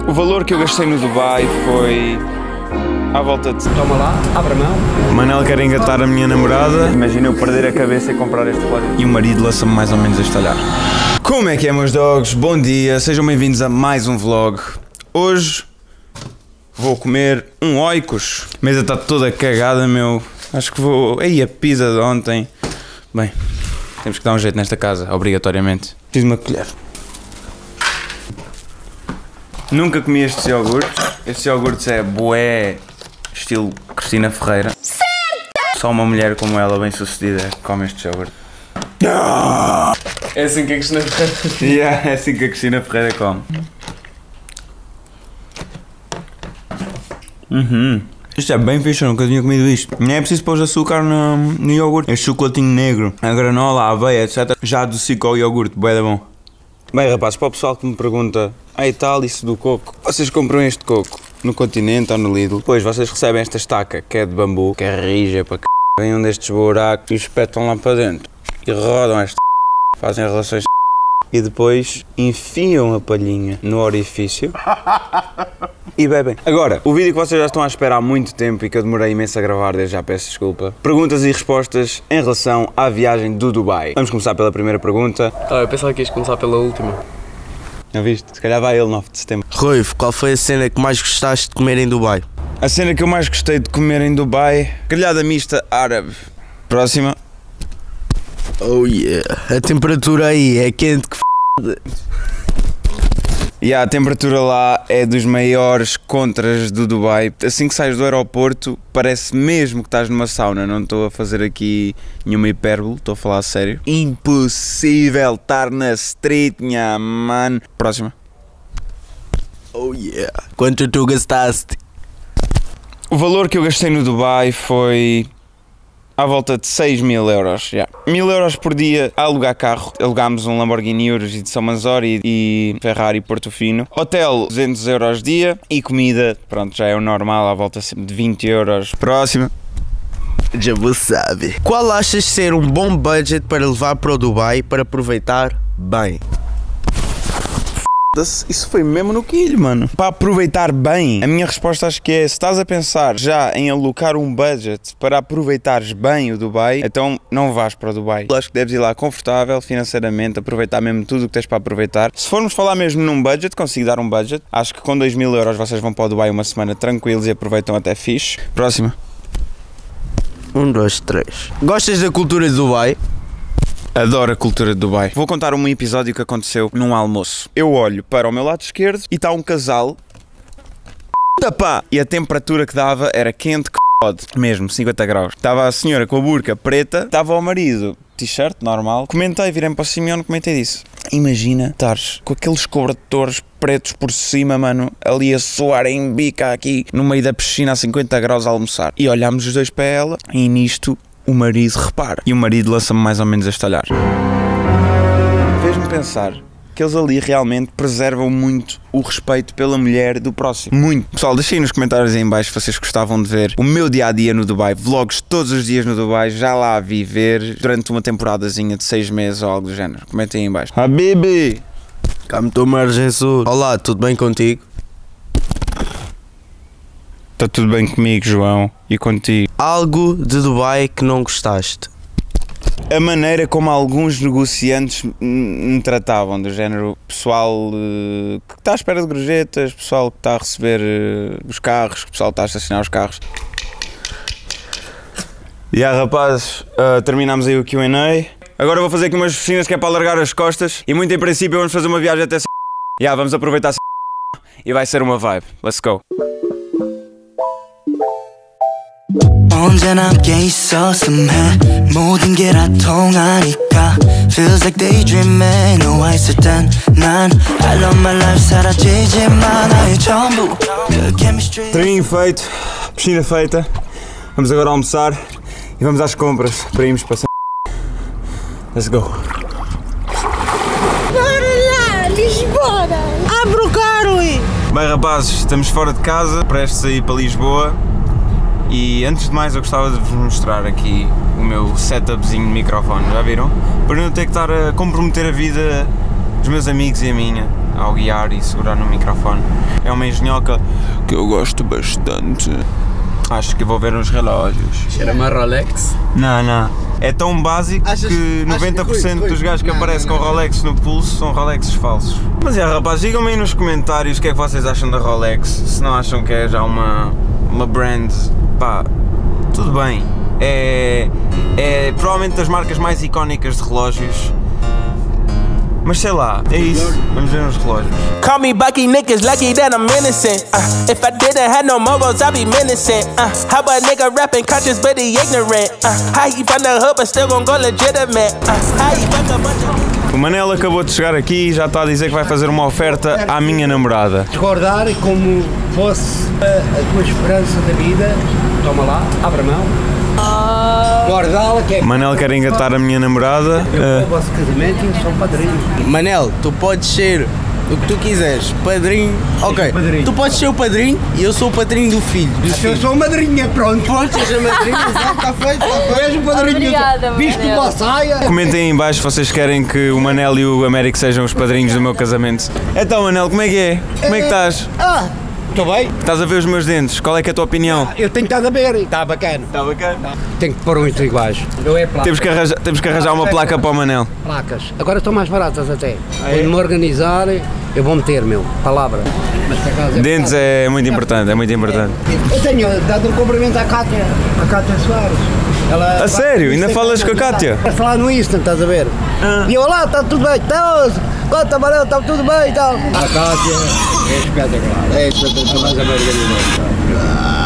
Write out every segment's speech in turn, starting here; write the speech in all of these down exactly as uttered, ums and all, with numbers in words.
O valor que eu gastei no Dubai foi à volta de... Toma lá, abre a mão. O Manel quer engatar a minha namorada. Imagina eu perder a cabeça e comprar este relógio. E o marido lança-me mais ou menos a estalhar. Como é que é, meus dogs? Bom dia, sejam bem-vindos a mais um vlog. Hoje vou comer um oikos. A mesa está toda cagada, meu. Acho que vou... Ei, a pizza de ontem. Bem, temos que dar um jeito nesta casa, obrigatoriamente. Preciso de uma colher. Nunca comi estes iogurtes. Estes iogurtes é bué, estilo Cristina Ferreira. Certo! Só uma mulher como ela, bem sucedida, come estes iogurtes. É assim que a Cristina Ferreira... Yeah, é assim que a Cristina Ferreira come. Uhum. Isto é bem fixe, eu nunca tinha comido isto. Nem é preciso pôr açúcar no, no iogurte. Este chocolatinho negro, a granola, a aveia, etcétera. Já adocicou o iogurte, bué da bom. Bem, rapazes, para o pessoal que me pergunta, ah, e tal, isso do coco, vocês compram este coco no Continente ou no Lidl? Depois vocês recebem esta estaca, que é de bambu, que é rija para c... Vem um destes buracos e espetam lá para dentro. E rodam esta c... fazem relações e depois enfiam a palhinha no orifício e bebem. Agora, o vídeo que vocês já estão à espera há muito tempo e que eu demorei imenso a gravar, desde já peço desculpa. Perguntas e respostas em relação à viagem do Dubai. Vamos começar pela primeira pergunta. Ah, eu pensava que ias começar pela última. Já viste? Se calhar vai ele, nove de setembro. Ruivo, qual foi a cena que mais gostaste de comer em Dubai? A cena que eu mais gostei de comer em Dubai, grelhada mista árabe. Próxima. Oh yeah, a temperatura aí é quente que f***. E yeah, a temperatura lá é dos maiores contras do Dubai. Assim que sais do aeroporto, parece mesmo que estás numa sauna. Não estou a fazer aqui nenhuma hipérbole, estou a falar a sério. Impossível estar na street, nha, mano. Próxima. Oh yeah, quanto tu gastaste? O valor que eu gastei no Dubai foi à volta de seis mil euros. Yeah. mil euros por dia a alugar carro. Alugámos um Lamborghini Urus de São Manzori e Ferrari Portofino. Hotel duzentos euros dia e comida, pronto, já é o normal, à volta de vinte euros. Próxima. Já vou sabe. Qual achas ser um bom budget para levar para o Dubai para aproveitar bem? Isso foi mesmo no quilho, mano. Para aproveitar bem, a minha resposta acho que é, se estás a pensar já em alocar um budget para aproveitares bem o Dubai, então não vás para o Dubai. Acho que deves ir lá confortável, financeiramente, aproveitar mesmo tudo o que tens para aproveitar. Se formos falar mesmo num budget, consigo dar um budget. Acho que com dois mil euros vocês vão para o Dubai uma semana tranquilos e aproveitam até fixe. Próxima. Um, dois, três. Gostas da cultura de Dubai? Adoro a cultura de Dubai. Vou contar um episódio que aconteceu num almoço. Eu olho para o meu lado esquerdo e está um casal. Pá! E a temperatura que dava era quente que pode. Mesmo, cinquenta graus. Estava a senhora com a burca preta, estava o marido, t-shirt normal. Comentei, virei-me para o Simeone, comentei disso. Imagina estares com aqueles cobertores pretos por cima, mano, ali a soar em bica aqui, no meio da piscina a cinquenta graus a almoçar. E olhámos os dois para ela e nisto o marido repara. E o marido lança-me mais ou menos a estalhar. Fez-me pensar que eles ali realmente preservam muito o respeito pela mulher do próximo. Muito. Pessoal, deixem nos comentários aí em baixo se vocês gostavam de ver o meu dia-a-dia no Dubai. Vlogs todos os dias no Dubai, já lá a viver durante uma temporadazinha de seis meses ou algo do género. Comentem aí em baixo. Habibi! Cá me estou mais Jesus. Olá, tudo bem contigo? Está tudo bem comigo, João, e contigo? Algo de Dubai que não gostaste? A maneira como alguns negociantes me tratavam, do género pessoal uh, que está à espera de gorjetas, pessoal que está a receber uh, os carros, pessoal que está a estacionar os carros. E yeah, rapazes, uh, terminamos aí o Q and A. Agora vou fazer aqui umas oficinas que é para alargar as costas e muito em princípio vamos fazer uma viagem até... Yeah, vamos aproveitar e vai ser uma vibe. Let's go! 언제나 함께 있었음 해 모든 게 다 통하니까 Feels like daydreaming 너와 있을 땐 난 I love my life 사라지지만 나의 전부 그 chemistry Treininho feito, piscina feita. Vamos agora almoçar e vamos às compras para irmos passar. Let's go! Bora lá, Lisboa! Abre o carro! Bem rapazes, estamos fora de casa, prestes a ir para Lisboa. E antes de mais eu gostava de vos mostrar aqui o meu setupzinho de microfone, já viram? Para não ter que estar a comprometer a vida dos meus amigos e a minha. ao guiar e segurar no microfone. É uma engenhoca que eu gosto bastante. Acho que vou ver uns relógios. Cheira-me a Rolex. Não, não. É tão básico Achas- que noventa por cento achas- dos gajos que Não, aparecem não, com não. Rolex no pulso são Rolexes falsos. Mas é, rapaz, digam-me aí nos comentários o que é que vocês acham da Rolex. Se não acham que é já uma, uma brand, pá, tudo bem. É, é provavelmente das marcas mais icónicas de relógios. Mas sei lá, é isso. Vamos ver os relógios. Call me Bucky, niggas lucky that I'm innocent. Uh, if I didn't have no morals, I'd be menacing. Uh, how a nigga rapping conscious but he ignorant? Uh, how he from the hood but still gon' go legitimate? Uh, how he fuck a bunch of... O Manel acabou de chegar aqui e já está a dizer que vai fazer uma oferta à minha namorada. Guardar como fosse a, a tua esperança da vida. Toma lá, abre a mão. Guardá-la que é O Manel quer engatar a minha namorada. o vosso casamento e eu sou padrinho. Manel, tu podes ser o que tu quiseres, padrinho. Ok, Padrinho. tu podes ser o padrinho e eu sou o padrinho do filho. Do Eu filho. sou madrinha, pronto. Pronto, seja madrinho, exato, está feito, está Tu feito. és o padrinho. Obrigada, Visto Manel. uma saia. Comentem aí em baixo se vocês querem que o Manel e o Américo sejam os padrinhos do meu casamento. Então, Manel, como é que é? Como é que estás? Ah, estou bem? Estás a ver os meus dentes? Qual é que é a tua opinião? Eu tenho estado a ver e está bacana. Está bacana. Tenho que pôr uns iguais. Não é placa. Temos que arranjar, temos que arranjar uma placa para o Manel. Placas. Agora estão mais baratas até. Quando me organizar, eu vou meter, meu. Palavra. Mas por acaso é Dentes barato. é muito importante, é muito importante. Eu tenho dado um cumprimento à Cátia. A Cátia Soares. Ela A sério? Ainda falas com a Cátia? Vai falar no Insta, estás a ver? E eu lá, está tudo bem, está Conta, Manel, está tudo bem e tal. A Cátia é espetacular. É espetacular, mais a Margarida.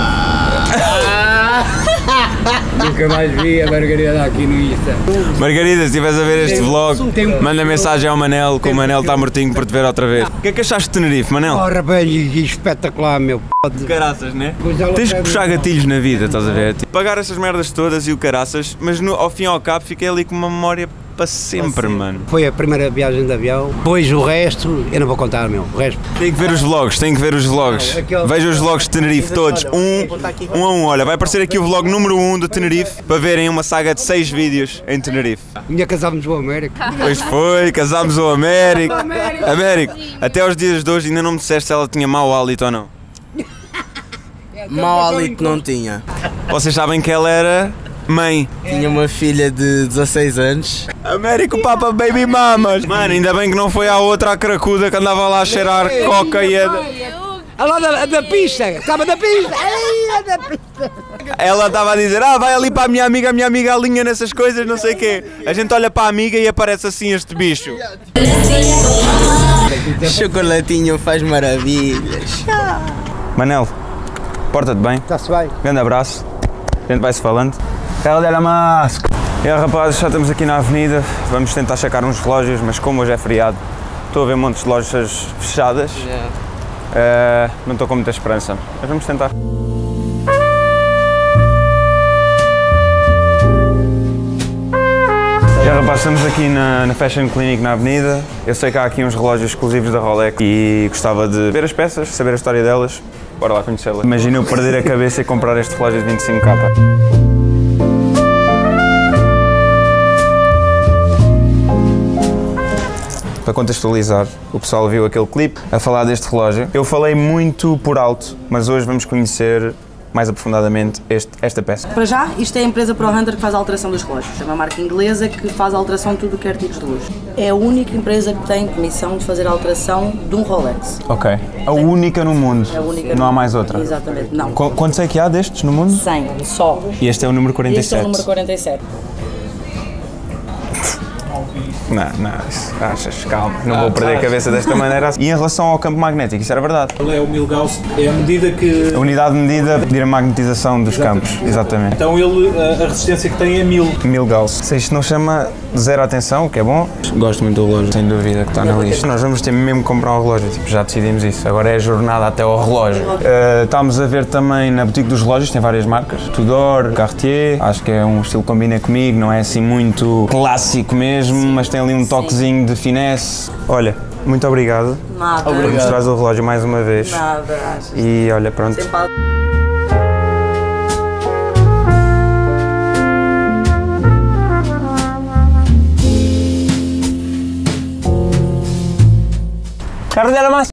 Nunca mais vi a Margarida aqui no Insta. Margarida, se estiveres a ver este vlog, manda mensagem ao Manel, que o Manel está mortinho por te ver outra vez. O que é que achaste de Tenerife, Manel? Ora bem, e espetacular, meu. Caraças, né? Pois ela Tens que pede- puxar gatilhos na vida, estás a ver? Tipo, pagar essas merdas todas e o caraças, mas no- ao fim e ao cabo fiquei ali com uma memória para sempre, mano. Foi a primeira viagem de avião. Depois o resto, eu não vou contar, meu. O resto. Tem que ver os vlogs, tem que ver os vlogs. Veja os vlogs de Tenerife todos, um, um a um. Olha, vai aparecer aqui o vlog número um de Tenerife para verem uma saga de seis vídeos em Tenerife. Minha casámos com o Américo. Pois foi, casámos o Américo. Américo, até aos dias de hoje ainda não me disseste se ela tinha mau hálito ou não. Mau hálito não tinha. Vocês sabem que ela era mãe. Tinha uma filha de dezasseis anos. Américo Papa Baby Mamas. Mano, ainda bem que não foi a outra a cracuda que andava lá a cheirar coca e a... A lá da, da pista, estava da pista. Ai, da pista. Ela estava a dizer, ah, vai ali para a minha amiga, a minha amiga alinha nessas coisas, não sei o quê. A gente olha para a amiga e aparece assim este bicho. Chocolatinho faz maravilhas. Manel, porta-te bem. Está-se bem. Grande abraço. A gente vai-se falando. Carro dela máscara. E aí, rapazes, já estamos aqui na avenida. Vamos tentar checar uns relógios, mas como hoje é feriado, estou a ver montes de lojas fechadas. Uh, não estou com muita esperança, mas vamos tentar. E aí, rapaz, estamos aqui na, na Fashion Clinic na avenida. Eu sei que há aqui uns relógios exclusivos da Rolex e gostava de ver as peças, saber a história delas. Bora lá conhecê-las. Imagina eu perder a cabeça e comprar este relógio de vinte e cinco K. Para contextualizar, o pessoal viu aquele clipe a falar deste relógio. Eu falei muito por alto, mas hoje vamos conhecer mais aprofundadamente este, esta peça. Para já, isto é a empresa Pro Hunter que faz a alteração dos relógios. É uma marca inglesa que faz a alteração de tudo o que é artigos de luxo. É a única empresa que tem comissão de fazer a alteração de um Rolex. Ok. A única no mundo. É a única Não há no- mais outra. Exatamente, não. Qu- Quantos é que há destes no mundo? cem, só. E este é o número quarenta e Este é sete. o número quarenta e sete. Não, não, isso- achas, calma, não vou perder a cabeça desta maneira. E em relação ao campo magnético, isso era verdade? Ele é o mil Gauss, é a medida que... A unidade de medida de a magnetização dos campos, exatamente. Então ele, a, a resistência que tem é mil. Mil Gauss. Se isto não chama zero atenção, o que é bom. Gosto muito do relógio, sem dúvida, que está na lista. Nós vamos ter mesmo que comprar um relógio, tipo, já decidimos isso. Agora é a jornada até ao relógio. Uh, estamos a ver também na boutique dos relógios, tem várias marcas. Tudor, Cartier, acho que é um estilo que combina comigo, não é assim muito clássico mesmo, mas tem ali um toquezinho de finesse. Olha, muito obrigado Nada. por mostrar o relógio mais uma vez. Nada, achas? E olha, pronto. Sempre há- Carro dela mais.